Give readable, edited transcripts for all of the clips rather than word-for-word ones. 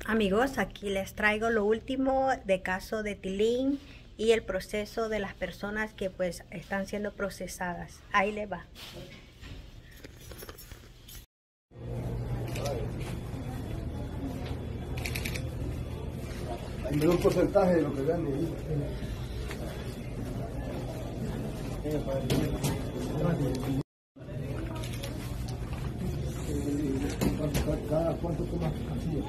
Amigos, aquí les traigo lo último de caso de Tilín y el proceso de las personas que pues están siendo procesadas. Ahí les va. Hay un porcentaje de lo que gane. ¿Cada cuánto tomas así?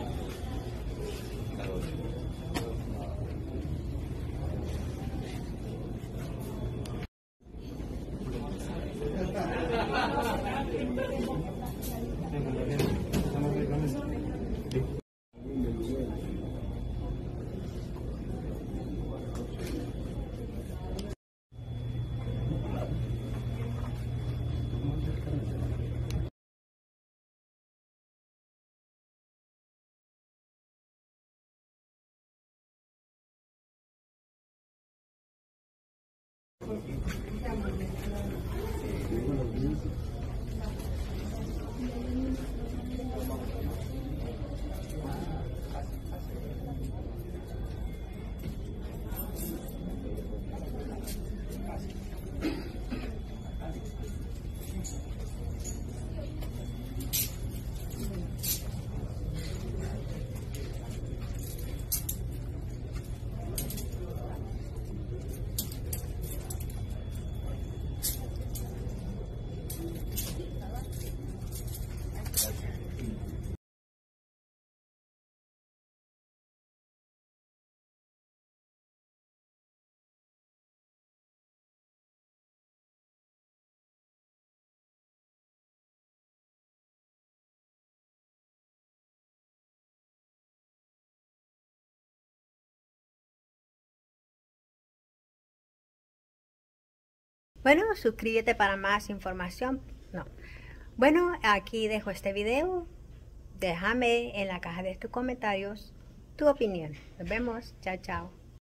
Bueno, suscríbete para más información. No. Bueno, aquí dejo este video. Déjame en la caja de tus comentarios tu opinión. Nos vemos. Chao, chao.